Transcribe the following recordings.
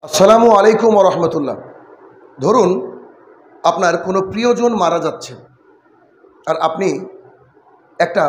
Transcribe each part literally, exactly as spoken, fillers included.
আসসালামু আলাইকুম ওয়া রাহমাতুল্লাহ। ধরুন আপনার কোনো প্রিয়জন মারা যাচ্ছে, আর আপনি একটা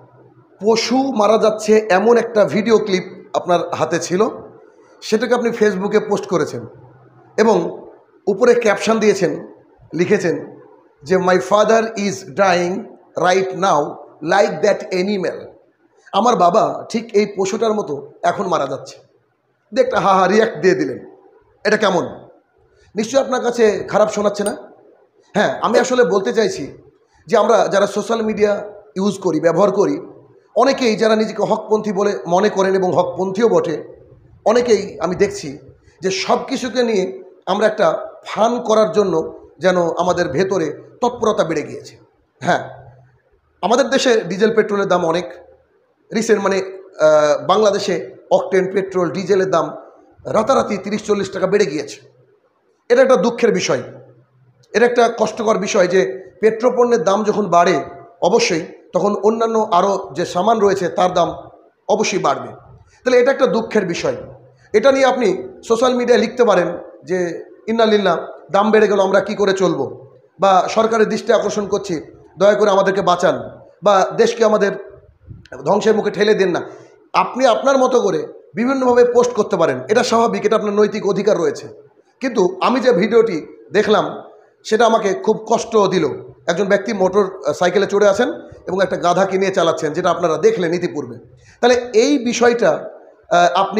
পশু মারা যাচ্ছে এমন একটা ভিডিও ক্লিপ আপনার হাতে ছিল, সেটাকে আপনি ফেসবুকে পোস্ট করেছেন এবং উপরে ক্যাপশন দিয়েছেন, লিখেছেন যে my father is dying right now like that animal. আমার বাবা ঠিক এই পশুটার মতো এখন মারা যাচ্ছে। দেখটা হা হা রিয়াক্ট দিয়ে দিলেন। এটা কেমন? নিশ্চয়ই আপনার কাছে খারাপ শোনাচ্ছে না? হ্যাঁ, আমি আসলে বলতে চাইছি যে আমরা যারা সোশ্যাল মিডিয়া ইউজ করি, ব্যবহার করি, অনেকেই যারা নিজেকে হকপন্থী বলে মনে করেন এবং হকপন্থীও বটে, অনেকেই আমি দেখছি যে সব কিছুকে নিয়ে আমরা একটা ফান করার জন্য যেন আমাদের ভেতরে তৎপরতা বেড়ে গিয়েছে। হ্যাঁ, আমাদের দেশে ডিজেল পেট্রোলের দাম অনেক রিসেন্ট, মানে বাংলাদেশে অকটেন পেট্রোল ডিজেলের দাম রাতারাতি তিরিশ চল্লিশ টাকা বেড়ে গিয়েছে। এটা একটা দুঃখের বিষয়, এটা একটা কষ্টকর বিষয় যে পেট্রোপণ্যের দাম যখন বাড়ে অবশ্যই তখন অন্যান্য আরও যে সামান রয়েছে তার দাম অবশ্যই বাড়বে। তাহলে এটা একটা দুঃখের বিষয়। এটা নিয়ে আপনি সোশ্যাল মিডিয়ায় লিখতে পারেন যে ইন্নালিল্লাহ, দাম বেড়ে গেল, আমরা কি করে চলবো, বা সরকারের দৃষ্টি আকর্ষণ করছি, দয়া করে আমাদেরকে বাঁচান, বা দেশকে আমাদের ধ্বংসের মুখে ঠেলে দেন না। আপনি আপনার মতো করে বিভিন্নভাবে পোস্ট করতে পারেন, এটা স্বাভাবিক, এটা আপনার নৈতিক অধিকার রয়েছে। কিন্তু আমি যে ভিডিওটি দেখলাম সেটা আমাকে খুব কষ্ট দিল। একজন ব্যক্তি মোটর সাইকেলে চড়ে আছেন এবং একটা গাধাকে নিয়ে চালাচ্ছেন, যেটা আপনারা দেখলেন ইতিপূর্বে। তাহলে এই বিষয়টা আপনি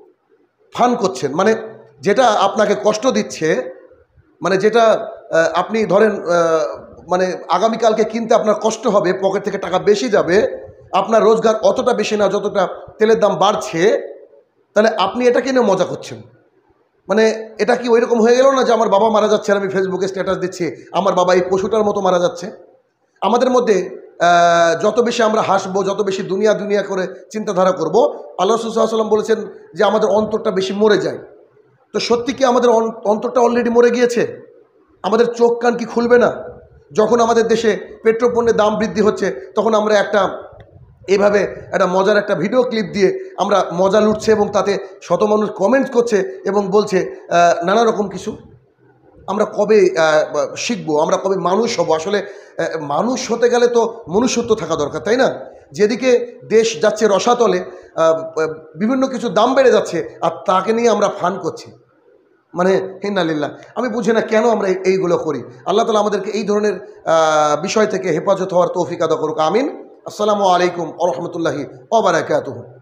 ফান করছেন, মানে যেটা আপনাকে কষ্ট দিচ্ছে, মানে যেটা আপনি ধরেন মানে আগামীকালকে কিনতে আপনার কষ্ট হবে, পকেট থেকে টাকা বেশি যাবে, আপনার রোজগার অতটা বেশি না যতটা তেলের দাম বাড়ছে, তাহলে আপনি এটা কিনে মজা করছেন। মানে এটা কি ওই রকম হয়ে গেল না যে আমার বাবা মারা যাচ্ছে আর আমি ফেসবুকে স্ট্যাটাস দিচ্ছি আমার বাবা এই পশুটার মতো মারা যাচ্ছে? আমাদের মধ্যে যত বেশি আমরা হাসবো, যত বেশি দুনিয়া দুনিয়া করে চিন্তাধারা করব, আল্লাহ রাসূল সাল্লাল্লাহু আলাইহি ওয়াসাল্লাম বলেছেন যে আমাদের অন্তরটা বেশি মরে যায়। তো সত্যি কি আমাদের অন্তরটা অলরেডি মরে গিয়েছে? আমাদের চোখ কান কি খুলবে না? যখন আমাদের দেশে পেট্রোল পণ্যের দাম বৃদ্ধি হচ্ছে তখন আমরা একটা এইভাবে একটা মজার একটা ভিডিও ক্লিপ দিয়ে আমরা মজা লুটছে এবং তাতে শত মানুষ কমেন্ট করছে এবং বলছে নানা রকম কিছু। আমরা কবে শিখবো? আমরা কবে মানুষ হব? আসলে মানুষ হতে গেলে তো মনুষ্যত্ব থাকা দরকার, তাই না? যেদিকে দেশ যাচ্ছে রসাতলে, বিভিন্ন কিছু দাম বেড়ে যাচ্ছে আর তাকে নিয়ে আমরা ফান করছি, মানে ইন্নালিল্লাহ। আমি বুঝি না কেন আমরা এইগুলো করি। আল্লাহ তাআলা আমাদেরকে এই ধরনের বিষয় থেকে হেফাজত হওয়ার তৌফিক আদা করুক, আমিন। আসসালামু আলাইকুম ওয়া রাহমাতুল্লাহি ওয়া বারাকাতুহু।